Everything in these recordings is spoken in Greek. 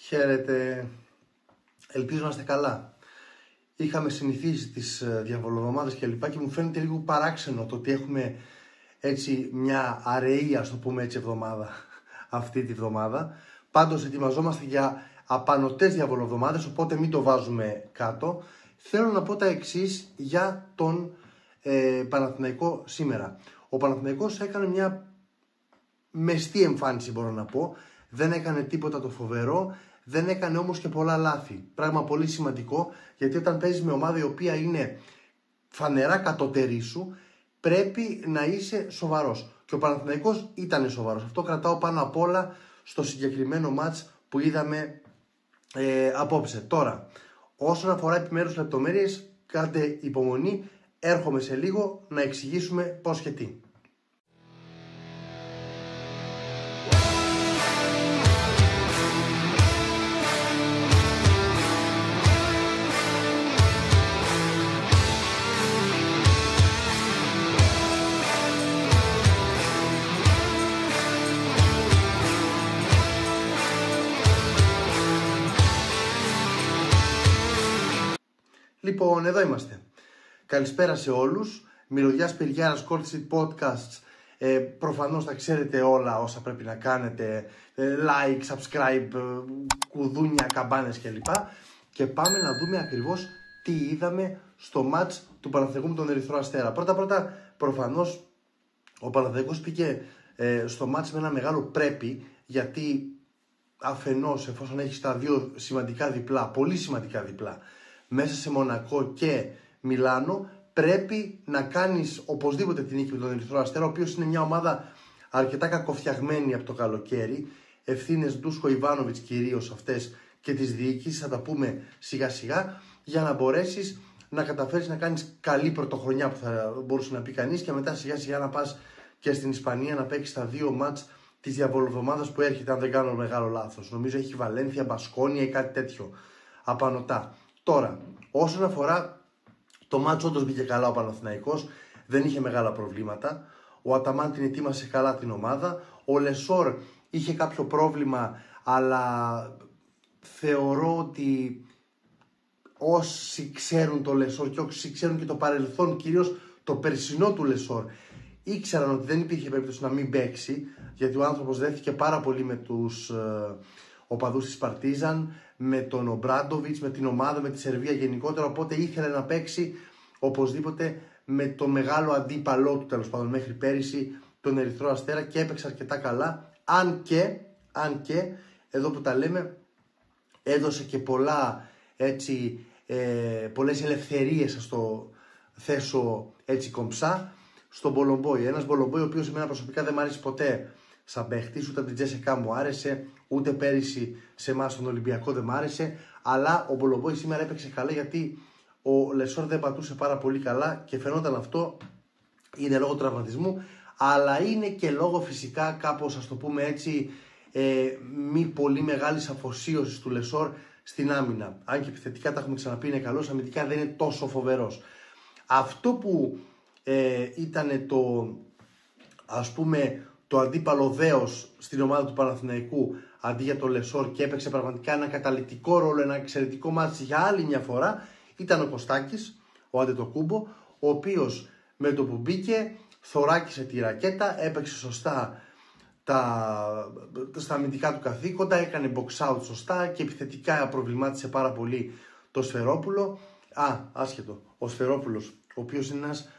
Χαίρετε, ελπίζω να είστε καλά. Είχαμε συνηθίσει τις διαβολοβδομάδες και λοιπά και μου φαίνεται λίγο παράξενο το ότι έχουμε έτσι μια αραιή, ας το πούμε έτσι, εβδομάδα αυτή τη βδομάδα. Πάντως ετοιμαζόμαστε για απανωτές διαβολοβδομάδες, οπότε μην το βάζουμε κάτω. Θέλω να πω τα εξής για τον Παναθηναϊκό σήμερα. Ο Παναθηναϊκός έκανε μια μεστή εμφάνιση, μπορώ να πω. Δεν έκανε τίποτα το φοβερό, δεν έκανε όμως και πολλά λάθη. Πράγμα πολύ σημαντικό, γιατί όταν παίζεις με ομάδα η οποία είναι φανερά κατώτερη σου, πρέπει να είσαι σοβαρός. Και ο Παναθηναϊκός ήταν σοβαρός. Αυτό κρατάω πάνω απ' όλα στο συγκεκριμένο μάτς που είδαμε απόψε. Τώρα, όσον αφορά επιμέρους λεπτομέρειες, κάντε υπομονή, έρχομαι σε λίγο να εξηγήσουμε πώς και τι. Λοιπόν, εδώ είμαστε. Καλησπέρα σε όλους. Μυρωδιάς Πυριάρας, Cold Street Podcasts. Προφανώς θα ξέρετε όλα όσα πρέπει να κάνετε. Like, subscribe, κουδούνια, καμπάνες κλπ. Και πάμε να δούμε ακριβώς τι είδαμε στο μάτς του Παναθηναϊκού με τον Ερυθρό Αστέρα. Πρώτα, προφανώς ο Παναθηναϊκός πήγε στο μάτς με ένα μεγάλο πρέπει, γιατί αφενός, εφόσον έχεις τα δύο σημαντικά διπλά, πολύ σημαντικά διπλά, μέσα σε Μονακό και Μιλάνο, πρέπει να κάνεις οπωσδήποτε την νίκη με τον Ερυθρό Αστέρα, ο οποίος είναι μια ομάδα αρκετά κακοφτιαγμένη από το καλοκαίρι. Ευθύνες Ντούσχο Ιβάνοβιτς κυρίως αυτές και της διοίκησης, θα τα πούμε σιγά σιγά, για να μπορέσεις να καταφέρεις να κάνεις καλή πρωτοχρονιά, που θα μπορούσε να πει κανείς, και μετά σιγά σιγά να πας και στην Ισπανία να παίξεις τα δύο μάτς της διαβολοβδομάδας που έρχεται, αν δεν κάνω μεγάλο λάθος. Νομίζω έχει Βαλένθια, Μπασκόνια ή κάτι τέτοιο απανωτά. Τώρα, όσον αφορά το μάτσο, όντως μπήκε καλά ο Παναθηναϊκός, δεν είχε μεγάλα προβλήματα. Ο Αταμάν την ετοίμασε καλά την ομάδα. Ο Λεσόρ είχε κάποιο πρόβλημα, αλλά θεωρώ ότι όσοι ξέρουν το Λεσόρ και όσοι ξέρουν και το παρελθόν, κυρίως το περσινό του Λεσόρ, ήξεραν ότι δεν υπήρχε περίπτωση να μην παίξει, γιατί ο άνθρωπος δέθηκε πάρα πολύ με τους οπαδούς της Παρτίζαν, με τον Ομπράντοβιτς, με την ομάδα, με τη Σερβία γενικότερα, οπότε ήθελε να παίξει οπωσδήποτε με το μεγάλο αντίπαλό του, τέλος πάντων, μέχρι πέρυσι, τον Ερυθρό Αστέρα, και έπαιξε αρκετά καλά, αν και εδώ που τα λέμε, έδωσε και πολλές ελευθερίες, ας το θέσω έτσι κομψά, στον Μπολομπόι. Ένας Μπολομπόι ο οποίος εμένα προσωπικά δεν μου άρεσε ποτέ σαν παίχτης, ούτε από την Τζέσικα μου άρεσε, ούτε πέρυσι σε εμάς στον Ολυμπιακό δεν μου άρεσε, αλλά ο Μπολομπόι σήμερα έπαιξε καλά, γιατί ο Λεσόρ δεν πατούσε πάρα πολύ καλά και φαινόταν αυτό. Είναι λόγω τραυματισμού, αλλά είναι και λόγω φυσικά κάπως, ας το πούμε έτσι, μη πολύ μεγάλης αφοσίωσης του Λεσόρ στην άμυνα. Αν και επιθετικά, τα έχουμε ξαναπεί, είναι καλός, αμυντικά δεν είναι τόσο φοβερός. Αυτό που ήταν το αντίπαλο δέος στην ομάδα του Παναθηναϊκού αντί για το Λεσόρ, και έπαιξε πραγματικά ένα καταλυτικό ρόλο, ένα εξαιρετικό μάτσι για άλλη μια φορά, ήταν ο Κωστάκης, ο Αντετοκούμπο, ο οποίος με το που μπήκε θωράκισε τη ρακέτα, έπαιξε σωστά στα αμυντικά του καθήκοντα, έκανε box out σωστά και επιθετικά προβλημάτισε πάρα πολύ το Σφερόπουλο. Άσχετο, ο Σφερόπουλος, ο οποίος είναι ένας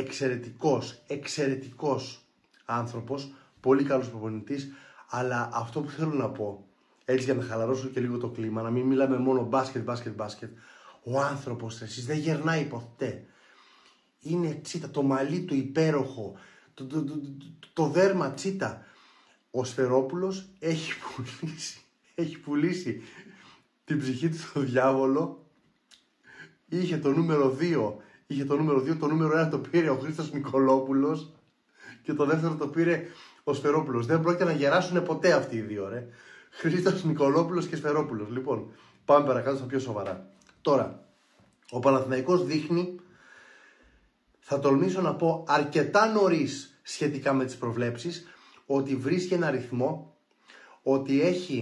εξαιρετικός άνθρωπος, πολύ καλός προπονητής, αλλά αυτό που θέλω να πω, έτσι για να χαλαρώσω και λίγο το κλίμα, να μην μιλάμε μόνο μπάσκετ, ο άνθρωπος, εσείς, δεν γερνάει ποτέ. Είναι τσίτα, το μαλλί του υπέροχο, το δέρμα τσίτα. Ο Σφερόπουλος έχει πουλήσει την ψυχή του στο διάβολο. Είχε το νούμερο 2, το νούμερο 1 το πήρε ο Χρήστος Νικολόπουλος και το δεύτερο το πήρε ο Σφερόπουλος. Δεν πρόκειται να γεράσουν ποτέ αυτοί οι δύο, ρε. Χρήστος Νικολόπουλος και Σφερόπουλος. Λοιπόν, πάμε παρακάτω στα πιο σοβαρά. Τώρα, ο Παναθηναϊκός δείχνει, θα τολμήσω να πω αρκετά νωρίς σχετικά με τις προβλέψεις, ότι βρίσκει ένα ρυθμό, ότι έχει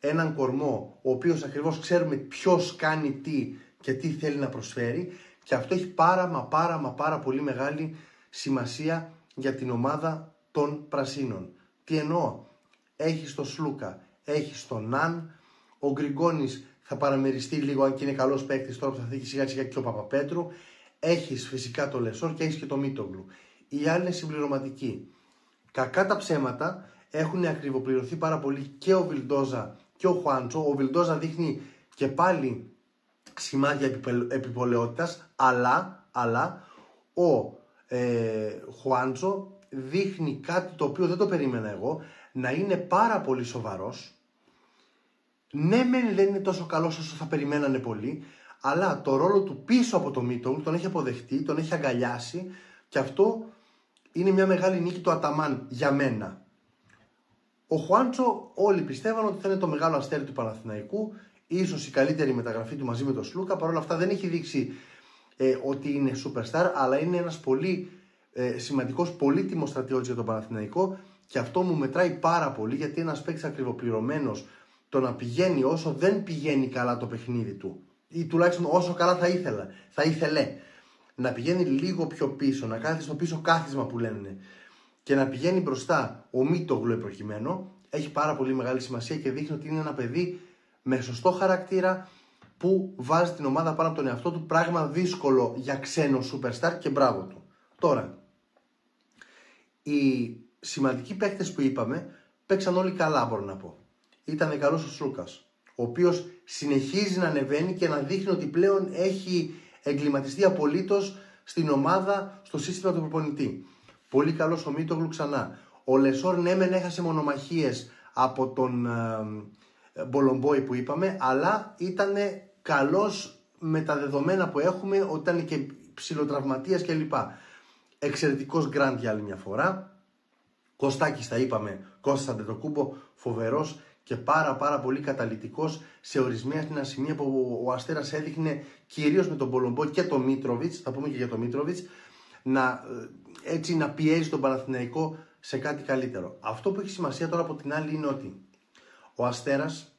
έναν κορμό, ο οποίος ακριβώς ξέρουμε ποιος κάνει τι και τι θέλει να προσφέρει, και αυτό έχει πάρα πολύ μεγάλη σημασία για την ομάδα των Πρασίνων. Τι εννοώ? Έχεις τον Σλούκα, έχεις τον Ναν, ο Γκριγκόνης θα παραμεριστεί λίγο, αν και είναι καλός παίκτης, τώρα που θα φύγει σιγά σιγά και ο Παπαπέτρου. Έχεις φυσικά τον Λεσόρ και έχεις και τον Μίτογλου. Οι άλλοι είναι συμπληρωματικοί. Κακά τα ψέματα, έχουν ακριβοπληρωθεί πάρα πολύ και ο Βιλντόζα και ο Χουάντσο. Ο Βιλντόζα δείχνει και πάλι σημάδια επιπολαιότητας, αλλά ο Χουάντσο δείχνει κάτι το οποίο δεν το περίμενα εγώ, να είναι πάρα πολύ σοβαρός. Ναι, δεν είναι τόσο καλός όσο θα περιμένανε πολλοί, αλλά το ρόλο του πίσω από το Μίτογλου τον έχει αποδεχτεί, τον έχει αγκαλιάσει, και αυτό είναι μια μεγάλη νίκη του Αταμάν για μένα. Ο Χουάντσο όλοι πιστεύαν ότι θα είναι το μεγάλο αστέρι του Παναθηναϊκού, ίσως η καλύτερη μεταγραφή του μαζί με τον Σλούκα. Παρ' όλα αυτά δεν έχει δείξει ότι είναι superstar, αλλά είναι ένας πολύ σημαντικός, πολύτιμος στρατιώτης για τον Παναθηναϊκό, και αυτό μου μετράει πάρα πολύ, γιατί ένας παίκτης ακριβοπληρωμένος, το να πηγαίνει όσο δεν πηγαίνει καλά το παιχνίδι του, ή τουλάχιστον όσο καλά θα ήθελε να πηγαίνει λίγο πιο πίσω, να κάθεται στο πίσω κάθισμα που λένε, και να πηγαίνει μπροστά ο Μίτογλου προκειμένου, έχει πάρα πολύ μεγάλη σημασία και δείχνει ότι είναι ένα παιδί με σωστό χαρακτήρα που βάζει την ομάδα πάνω από τον εαυτό του, πράγμα δύσκολο για ξένο superstar, και μπράβο του. Τώρα, οι σημαντικοί παίκτες που είπαμε παίξαν όλοι καλά, μπορώ να πω. Ήταν καλός ο Σλούκας, ο οποίος συνεχίζει να ανεβαίνει και να δείχνει ότι πλέον έχει εγκληματιστεί απολύτως στην ομάδα, στο σύστημα του προπονητή. Πολύ καλός ο Μίτογλου ξανά. Ο Λεσόρ ναι μεν έχασε μονομαχίες από τον Μπολομπόι που είπαμε, αλλά ήταν καλός με τα δεδομένα που έχουμε, ότι ήταν και ψιλοτραυματίας κλπ. Εξαιρετικός γκραντ για άλλη μια φορά. Κωστάκης τα είπαμε, Κώστας Αντετοκούμπο, φοβερός και πάρα πολύ καταλυτικός σε ορισμένα σημεία που ο Αστέρας έδειχνε, κυρίως με τον Μπολομπόι και τον Μίτροβιτς, θα πούμε και για τον Μίτροβιτς, να πιέζει τον Παναθηναϊκό σε κάτι καλύτερο. Αυτό που έχει σημασία τώρα από την άλλη είναι ότι ο Αστέρας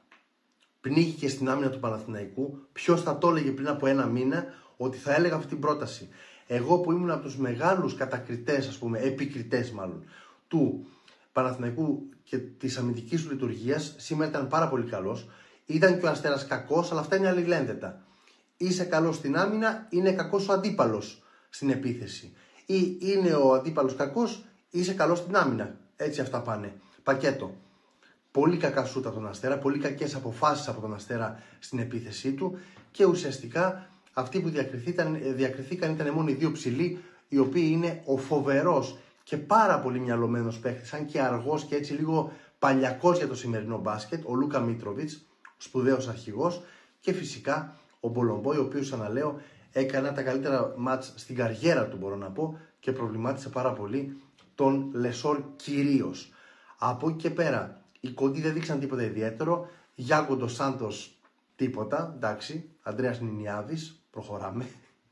πνίγηκε στην άμυνα του Παναθηναϊκού. Ποιος θα το έλεγε πριν από ένα μήνα ότι θα έλεγα αυτή την πρόταση? Εγώ που ήμουν από τους μεγάλους κατακριτές, ας πούμε, επικριτές μάλλον, του Παναθηναϊκού και της αμυντικής του λειτουργίας, σήμερα ήταν πάρα πολύ καλός. Ήταν και ο Αστέρας κακός, αλλά αυτά είναι αλληλένδετα. Είσαι καλός στην άμυνα, είναι κακός ο αντίπαλος στην επίθεση. Ή είναι ο αντίπαλος κακός, είσαι καλός στην άμυνα. Έτσι αυτά πάνε. Πακέτο. Πολύ κακά σούτα από τον Αστέρα, πολύ κακές αποφάσεις από τον Αστέρα στην επίθεσή του, και ουσιαστικά αυτοί που διακριθήκαν ήταν μόνο οι δύο ψηλοί, οι οποίοι είναι ο φοβερός και πάρα πολύ μυαλωμένος παίχτης, αν και αργός και έτσι λίγο παλιακός για το σημερινό μπάσκετ, ο Λούκα Μίτροβιτς, σπουδαίος αρχηγός, και φυσικά ο Μπολομπόι, ο οποίος, αναλέω, έκανε τα καλύτερα μάτς στην καριέρα του, μπορώ να πω, και προβλημάτισε πάρα πολύ τον Λεσόρ κυρίως. Από εκεί και πέρα, οι κοντοί δεν δείξαν τίποτα ιδιαίτερο. Γιάγκο ντος Σάντος τίποτα, εντάξει. Ανδρέας Νινιάδης, προχωράμε.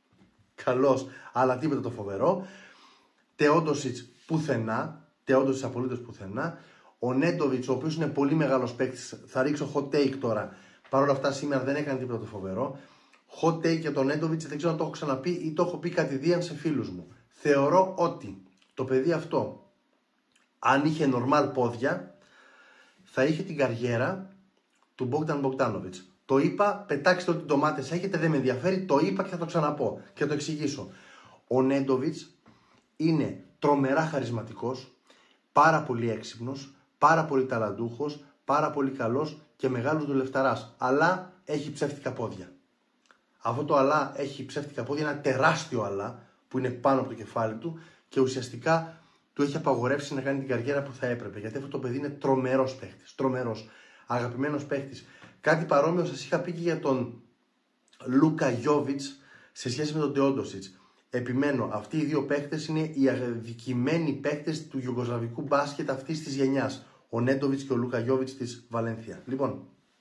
Καλός, αλλά τίποτα το φοβερό. Τεόντοσιτς πουθενά, Τεόντοσιτς απολύτως πουθενά. Ο Νέντοβιτς, ο οποίος είναι πολύ μεγάλος παίκτης, θα ρίξω hot take τώρα. Παρ' όλα αυτά σήμερα δεν έκανε τίποτα το φοβερό. Hot take για τον Νέντοβιτς, δεν ξέρω αν το έχω ξαναπεί ή το έχω πει κατηδίαν σε φίλους μου. Θεωρώ ότι το παιδί αυτό, αν είχε normal πόδια, θα είχε την καριέρα του Μπόγκταν Μπογκδάνοβιτς. Το είπα, πετάξτε ό,τι ντομάτες έχετε, δεν με ενδιαφέρει, το είπα και θα το ξαναπώ και θα το εξηγήσω. Ο Νέντοβιτς είναι τρομερά χαρισματικός, πάρα πολύ έξυπνος, πάρα πολύ ταλαντούχος, πάρα πολύ καλός και μεγάλος δουλευταράς, αλλά έχει ψεύτικα πόδια. Αυτό το αλλά έχει ψεύτικα πόδια, ένα τεράστιο αλλά που είναι πάνω από το κεφάλι του, και ουσιαστικά του έχει απαγορεύσει να κάνει την καριέρα που θα έπρεπε. Γιατί αυτό το παιδί είναι τρομερός παίχτης, τρομερός, αγαπημένος παίχτης. Κάτι παρόμοιο σας είχα πει και για τον Λούκα Γιόβιτς σε σχέση με τον Τεόντοσιτς. Επιμένω, αυτοί οι δύο παίχτες είναι οι αδικημένοι παίχτες του ιουγκοσλαβικού μπάσκετ αυτής της γενιάς. Ο Νέντοβιτς και ο Λούκα Γιόβιτς της Βαλένθια. Λοιπόν,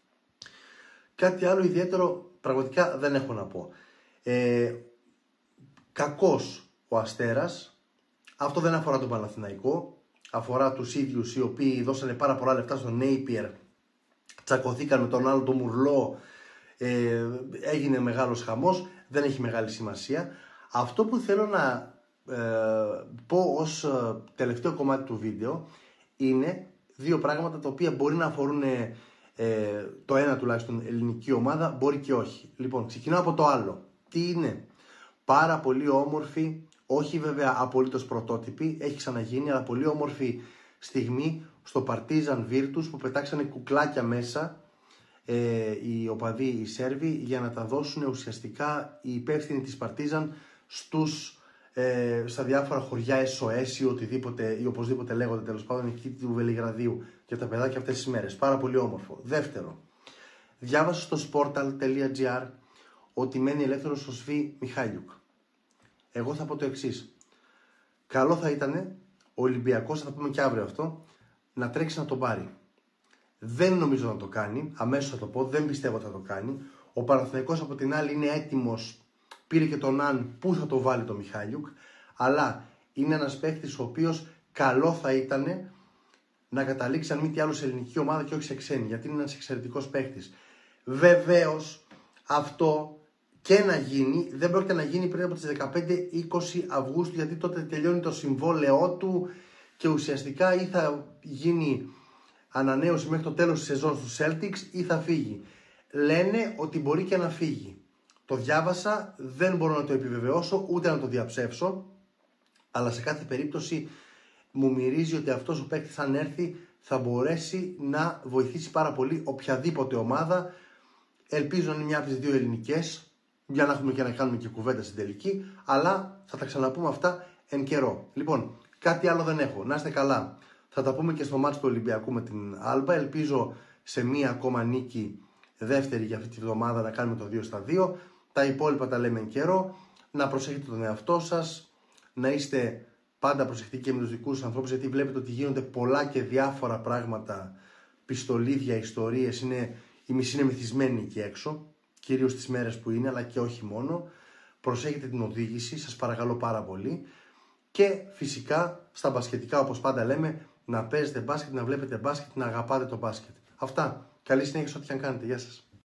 κάτι άλλο ιδιαίτερο πραγματικά δεν έχω να πω. Κακός ο Αστέρας. Αυτό δεν αφορά τον Παναθηναϊκό, αφορά τους ίδιους οι οποίοι δώσανε πάρα πολλά λεφτά στον Napier τσακωθήκαν με τον άλλο το Μουρλό, έγινε μεγάλος χαμός, δεν έχει μεγάλη σημασία. Αυτό που θέλω να πω ως τελευταίο κομμάτι του βίντεο είναι δύο πράγματα τα οποία μπορεί να αφορούν το ένα τουλάχιστον ελληνική ομάδα, μπορεί και όχι. Λοιπόν, ξεκινάω από το άλλο. Τι είναι? Πάρα πολύ όμορφη, όχι βέβαια απολύτως πρωτότυπη, έχει ξαναγίνει, αλλά πολύ όμορφη στιγμή στο Partizan Virtus που πετάξανε κουκλάκια μέσα οι οπαδοί, οι Σέρβοι, για να τα δώσουν ουσιαστικά οι υπεύθυνοι της Partizan στα διάφορα χωριά SOS ή οτιδήποτε ή οπωσδήποτε λέγονται τέλος πάντων εκεί του Βελιγραδίου για τα παιδάκια αυτές τις μέρες. Πάρα πολύ όμορφο. Δεύτερο, διάβασα στο sportal.gr ότι μένει ελεύθερος ο Σβί Μιχάλιουκ. Εγώ θα πω το εξής. Καλό θα ήταν ο Ολυμπιακός, θα το πούμε και αύριο αυτό, να τρέξει να τον πάρει. Δεν νομίζω να το κάνει, αμέσως θα το πω, δεν πιστεύω ότι θα το κάνει. Ο Παναθηναϊκός από την άλλη είναι έτοιμος, πήρε και τον Αν, πού θα το βάλει το Μιχάλιουκ, αλλά είναι ένας παίκτης ο οποίος καλό θα ήταν να καταλήξει αν μη τι άλλο σε ελληνική ομάδα και όχι σε ξένη, γιατί είναι ένας εξαιρετικός παίκτης. Βεβαίως αυτό και να γίνει, δεν πρόκειται να γίνει πριν από τις 15-20 Αυγούστου, γιατί τότε τελειώνει το συμβόλαιό του και ουσιαστικά ή θα γίνει ανανέωση μέχρι το τέλος της σεζόν στους Celtics ή θα φύγει. Λένε ότι μπορεί και να φύγει. Το διάβασα, δεν μπορώ να το επιβεβαιώσω ούτε να το διαψεύσω, αλλά σε κάθε περίπτωση μου μυρίζει ότι αυτός ο παίκτης αν έρθει θα μπορέσει να βοηθήσει πάρα πολύ οποιαδήποτε ομάδα. Ελπίζω να είναι μια από τις δύο ελληνικές, για να έχουμε και να κάνουμε και κουβέντα στην τελική, αλλά θα τα ξαναπούμε αυτά εν καιρό. Λοιπόν, κάτι άλλο δεν έχω. Να είστε καλά. Θα τα πούμε και στο μάτς του Ολυμπιακού με την Άλμπα. Ελπίζω σε μία ακόμα νίκη, δεύτερη για αυτή τη βδομάδα, να κάνουμε το 2-2. Τα υπόλοιπα τα λέμε εν καιρό. Να προσέχετε τον εαυτό σας, να είστε πάντα προσεκτικοί με τους δικούς σας ανθρώπους, γιατί βλέπετε ότι γίνονται πολλά και διάφορα πράγματα, πιστολίδια, ιστορίες. Οι μισοί είναι μυθισμένοι εκεί έξω, κυρίως τις μέρες που είναι, αλλά και όχι μόνο. Προσέχετε την οδήγηση, σας παρακαλώ πάρα πολύ. Και φυσικά στα μπασκετικά, όπως πάντα λέμε, να παίζετε μπάσκετ, να βλέπετε μπάσκετ, να αγαπάτε το μπάσκετ. Αυτά. Καλή συνέχεια σε ό,τι και αν κάνετε. Γεια σας.